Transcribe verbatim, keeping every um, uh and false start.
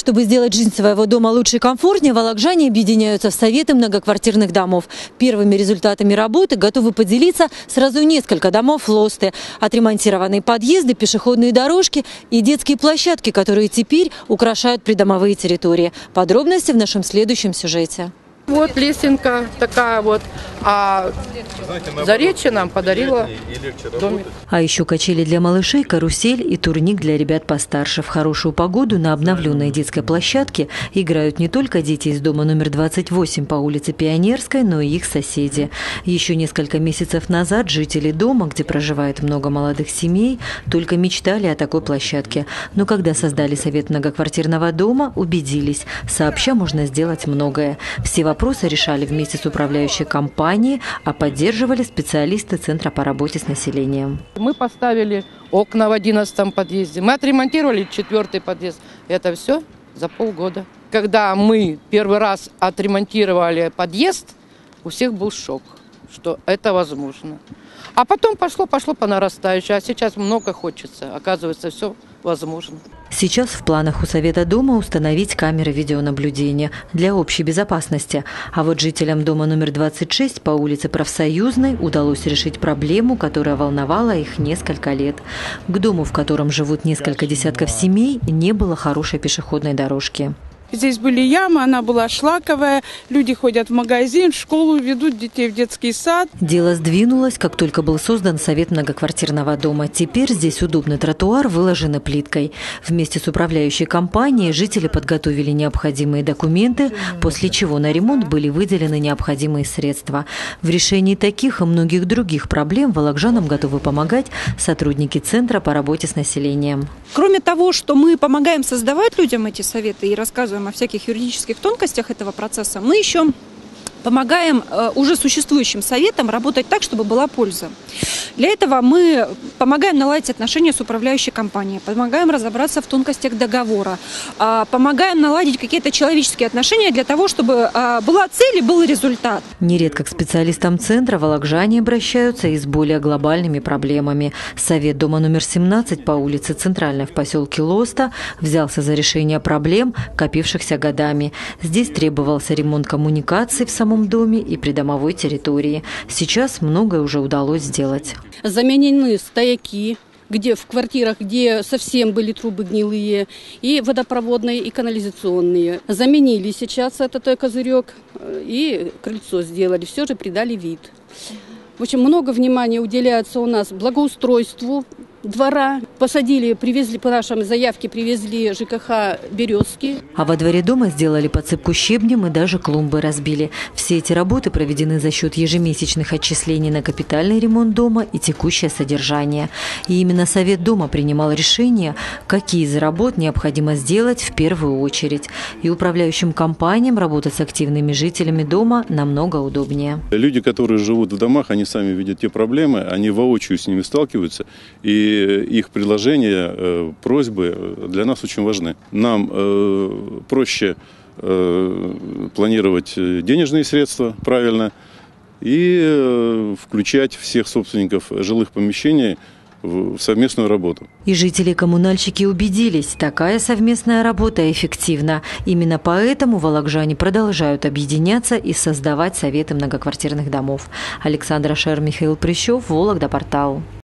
Чтобы сделать жизнь своего дома лучше и комфортнее, волокжане объединяются в советы многоквартирных домов. Первыми результатами работы готовы поделиться сразу несколько домов Лосты. Отремонтированные подъезды, пешеходные дорожки и детские площадки, которые теперь украшают придомовые территории. Подробности в нашем следующем сюжете. Вот лесенка такая вот, а Заречье нам подарила домик. А еще качели для малышей, карусель и турник для ребят постарше. В хорошую погоду на обновленной детской площадке играют не только дети из дома номер двадцать восемь по улице Пионерской, но и их соседи. Еще несколько месяцев назад жители дома, где проживает много молодых семей, только мечтали о такой площадке. Но когда создали совет многоквартирного дома, убедились, сообща можно сделать многое. Все вопросы решали вместе с управляющей компанией, а поддерживали специалисты Центра по работе с населением. Мы поставили окна в одиннадцатом подъезде, мы отремонтировали четвертый подъезд. Это все за полгода. Когда мы первый раз отремонтировали подъезд, у всех был шок, что это возможно. А потом пошло, пошло по нарастающей, а сейчас много хочется. Оказывается, все возможно. Сейчас в планах у Совета дома установить камеры видеонаблюдения для общей безопасности. А вот жителям дома номер двадцать шесть по улице Профсоюзной удалось решить проблему, которая волновала их несколько лет. К дому, в котором живут несколько десятков семей, не было хорошей пешеходной дорожки. Здесь были ямы, она была шлаковая, люди ходят в магазин, в школу, ведут детей в детский сад. Дело сдвинулось, как только был создан совет многоквартирного дома. Теперь здесь удобный тротуар, выложенный плиткой. Вместе с управляющей компанией жители подготовили необходимые документы, после чего на ремонт были выделены необходимые средства. В решении таких и многих других проблем волокжанам готовы помогать сотрудники Центра по работе с населением. Кроме того, что мы помогаем создавать людям эти советы и рассказываем о всяких юридических тонкостях этого процесса, мы еще помогаем уже существующим советам работать так, чтобы была польза. Для этого мы помогаем наладить отношения с управляющей компанией, помогаем разобраться в тонкостях договора, помогаем наладить какие-то человеческие отношения для того, чтобы была цель и был результат. Нередко к специалистам центра волокжане обращаются и с более глобальными проблемами. Совет дома номер семнадцать по улице Центральной в поселке Лоста взялся за решение проблем, копившихся годами. Здесь требовался ремонт коммуникаций в самом доме и придомовой территории. Сейчас многое уже удалось сделать. Заменены стояки, где в квартирах, где совсем были трубы гнилые, и водопроводные, и канализационные. Заменили сейчас этот козырек и крыльцо сделали, все же придали вид. В общем, много внимания уделяется у нас благоустройству двора. Посадили, привезли по нашей заявке, привезли ЖКХ березки. А во дворе дома сделали подсыпку щебнем и даже клумбы разбили. Все эти работы проведены за счет ежемесячных отчислений на капитальный ремонт дома и текущее содержание. И именно Совет дома принимал решение, какие из работ необходимо сделать в первую очередь. И управляющим компаниям работать с активными жителями дома намного удобнее. Люди, которые живут в домах, они сами видят те проблемы, они воочию с ними сталкиваются. И их предложения, просьбы для нас очень важны. Нам проще планировать денежные средства правильно и включать всех собственников жилых помещений в совместную работу. И жители-коммунальщики убедились, такая совместная работа эффективна. Именно поэтому волокжане продолжают объединяться и создавать советы многоквартирных домов. Александра Шер, Михаил Прыщев, Вологда, портал.